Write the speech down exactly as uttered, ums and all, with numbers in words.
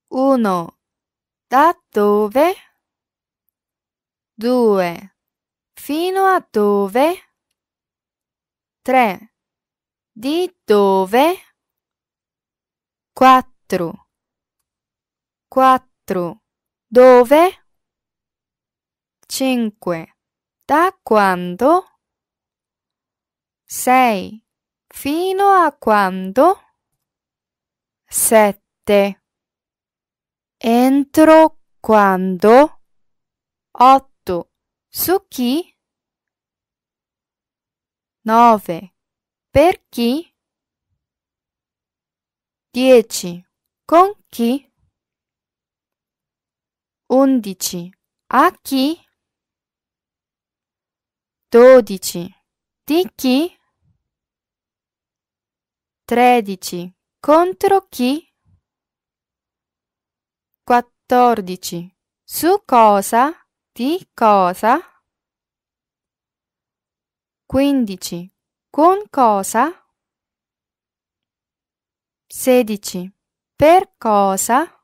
Uno. Da dove? Due. Fino a dove? Tre. Di dove? Quattro. Quattro. Dove? Cinque. Da quando? Sei. Fino a quando? Sette. Entro quando? Otto. Su chi? Nove. Per chi? Dieci. Con chi? Undici. A chi? Dodici. Di chi? Tredici. Contro chi? Quattordici. Su cosa? Di cosa? Quindici. Con cosa? Sedici. Per cosa?